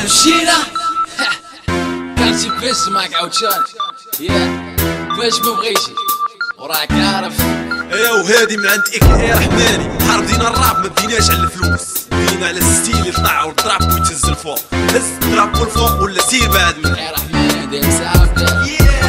مشينا كانتي بس معك عاوتاني باش مبغيتي وراك عارف. ايا وهادي من عند اي رحماني. حاربدينا الراب ما بديناش على الفلوس، بدينا على الستيل يطلع والضرب ويتهز الفوق. هز الضرب والفوق ولا سير بعد من يا رحماني دير سعافة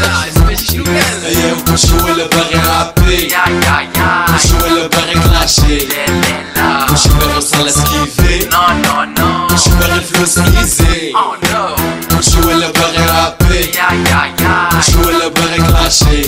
ايا وكلشي ولا باغي رابي، كلشي ولا باغي كلاشي، كلشي باغي يوصل لسكيفي، كلشي باغي الفلوس ايزي، كلشي ولا باغي رابي، كلشي ولا باغي كلاشي،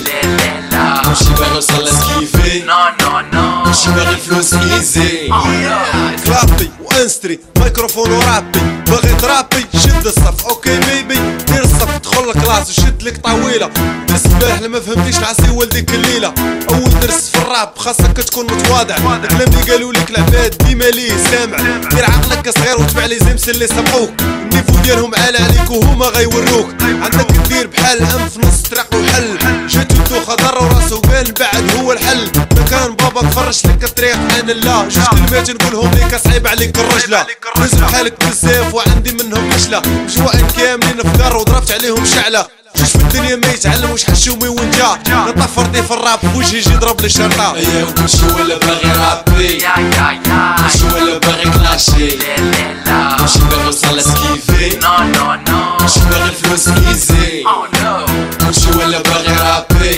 كلشي باغي يوصل لسكيفي، كلشي باغي الفلوس ايزي. كلابي وانستري مايكروفون ورابي، باغي ترابي شد الصف اوكي بيبي، دير الصف دخل الكلاس وشد لك طويله. السباح لما فهمتيش العصي والديك الليله. اول درس في الراب خاصك تكون متواضع، الكلام اللي قالوا لك العباد ديما ليه سامع. دير عقلك صغير وتبع لي زمس اللي سبقوك، النيفو ديالهم عالي عليك وهما غيوروك. عندك دير بحال الام في نص طريق وحل، جاتو الدوخه ضر وراسو قال بعد هو الحل. مكان بابا تفرش لك الطريق عن الله، جوج كلمات نقولهم ليك صعيب عليك الرجله. ناس بحالك بزاف وعندي منهم حشله، مجموعين كاملين في دار وضربت عليهم شعله. جوج في الدنيا ما يتعلموش حشومي وين جا، نطفرتي في الراب بوجهي يجي يضرب لي الشرطه. ايا وكلشي ولا باغي رابي، كلشي ولا باغي كلاشي، كلشي باغي يوصل لسكيفي، كلشي باغي الفلوس ايزي، كلشي ولا باغي رابي،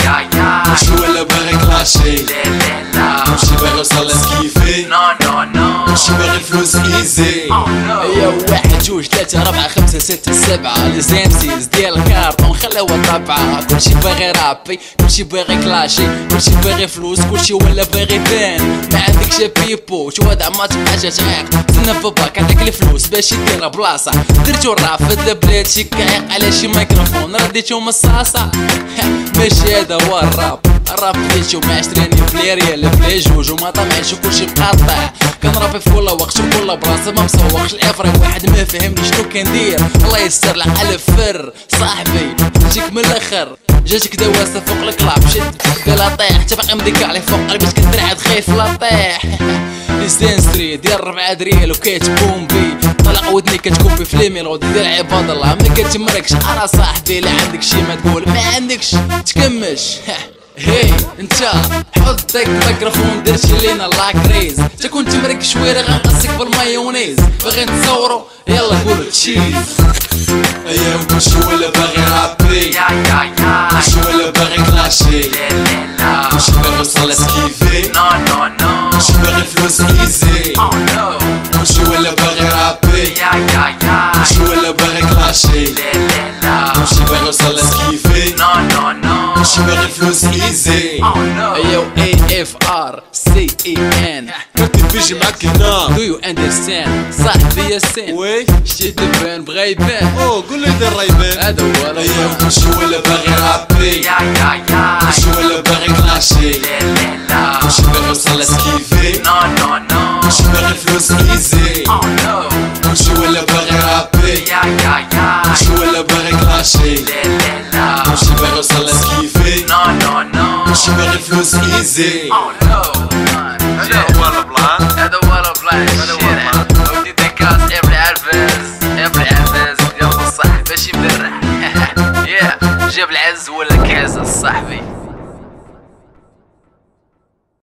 كلشي ولا باغي كلاشي، كلشي باغي يوصل لسكيفي، كلشي باغي الفلوس ايزي. ايا واحد جوج ثلاثة ربعة خمسة ستة سبعة ليزامسيز ديال الكارطون خلاو الطبعة. كلشي باغي رابي، كلشي باغي كلاشي، كلشي باغي فلوس، كلشي ولا باغي بان. ما عندكش بيبو شو هاد عمات حاجة تعيق، تسنى باباك عطاك الفلوس باش يدير بلاصة. درتو الراب في البلاد شي كايق على شي ميكروفون رديتو مصاصة. ماشي هذا هو الراب، الراب بديتو ما عشريني بلي ريال بلي جوج وما طمعش وكلشي مقاطع. كنرابي في كل وقت وكل بلاصة ما مسوقش الافري واحد ما فهمني شنو كندير. الله يستر لك على الفر صاحبي جيك من الاخر، جاتك دواسة فوق الكلاب شد قالها طيح تبقى مديك عليه فوق قلبي كنت رعد خايف لا طيح. ليزانستري ديال 4 ريال وكيت بومبي، طلع ودني كتكوبي في ليميلودي ديال عباد الله. ما كتمركش انا صاحبي لا عندك شي ما تقول ما عندكش تكمش. هي انت حط داك الميكروفون درتي لينا لاكريز، تا كنت مريك شويره غنقصك بالمايونيز. باغي نتصورو يلا قولو تشيز. ايا وكلشي ولا باغي رابي، كلشي ولا باغي كلاشي، كلشي باغي يوصل لسكيفي، كلشي باغي الفلوس ايزي، كلشي ولا باغي رابي، كلشي ولا باغي كلاشي، كلشي باغي يوصل لسكيفي، كلشي باغي الفلوس ايزي. ايو AFRCEN كنت بيجي معاك هنا. Do you understand صاحبي ياسين؟ وي شتي دبان بغا يبان. قول لي دير رايبان. هذا هو ايا وكلشي ولا باغي رابي، كلشي ولا باغي كلاشي، كلشي باغي يوصل لسكيفي، كلشي باغي الفلوس ايزي، كلشي ولا باغي رابي، كلشي ولا باغي كلاشي، كلشي باغي يوصل لسكيفي، كلشي باغي الفلوس ايزي. هذا هو البلان، هذا هو البلان. هذا هو البلان. ودي ديكاس ابري عباس يلا الصح باش يبرح. يا جاب العز ولا كاس الصاحبي.